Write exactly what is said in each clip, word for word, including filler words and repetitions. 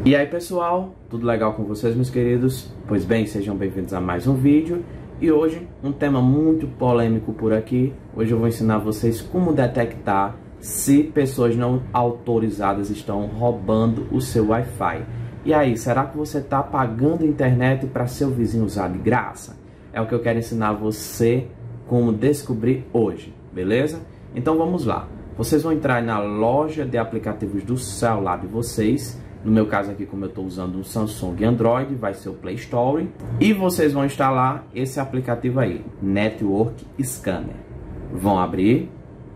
E aí pessoal, tudo legal com vocês, meus queridos? Pois bem, sejam bem-vindos a mais um vídeo. E hoje, um tema muito polêmico por aqui. Hoje eu vou ensinar vocês como detectar se pessoas não autorizadas estão roubando o seu Wi-Fi. E aí, será que você está pagando a internet para seu vizinho usar de graça? É o que eu quero ensinar você como descobrir hoje, beleza? Então vamos lá. Vocês vão entrar na loja de aplicativos do celular de vocês. No meu caso aqui, como eu estou usando um Samsung Android, vai ser o Play Store. E vocês vão instalar esse aplicativo aí, Network Scanner. Vão abrir.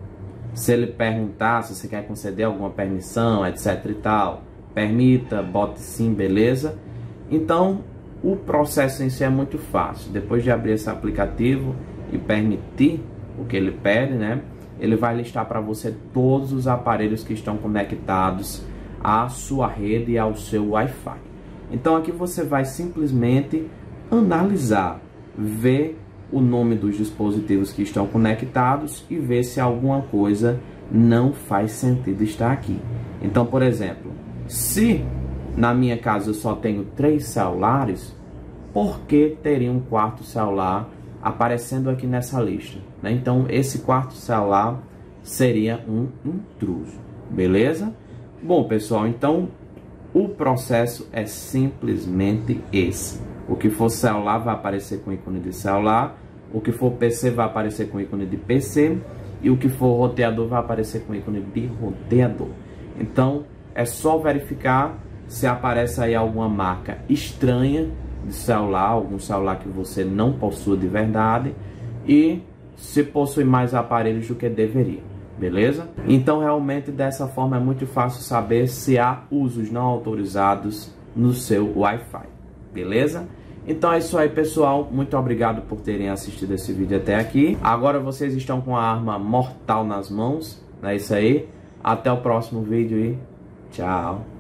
Se ele perguntar se você quer conceder alguma permissão, etc e tal, permita, bote sim, beleza. Então, o processo em si é muito fácil. Depois de abrir esse aplicativo e permitir o que ele pede, né? Ele vai listar para você todos os aparelhos que estão conectados à sua rede e ao seu Wi-Fi. Então aqui você vai simplesmente analisar, ver o nome dos dispositivos que estão conectados e ver se alguma coisa não faz sentido estar aqui. Então, por exemplo, se na minha casa eu só tenho três celulares, por que teria um quarto celular aparecendo aqui nessa lista, né? Então esse quarto celular seria um intruso, beleza? Bom pessoal, então o processo é simplesmente esse. O que for celular vai aparecer com ícone de celular, o que for P C vai aparecer com ícone de P C e o que for roteador vai aparecer com ícone de roteador. Então é só verificar se aparece aí alguma marca estranha de celular, algum celular que você não possua de verdade e se possui mais aparelhos do que deveria, beleza? Então realmente dessa forma é muito fácil saber se há usos não autorizados no seu Wi-Fi, beleza? Então é isso aí pessoal, muito obrigado por terem assistido esse vídeo até aqui. Agora vocês estão com a arma mortal nas mãos, é isso aí. Até o próximo vídeo e tchau!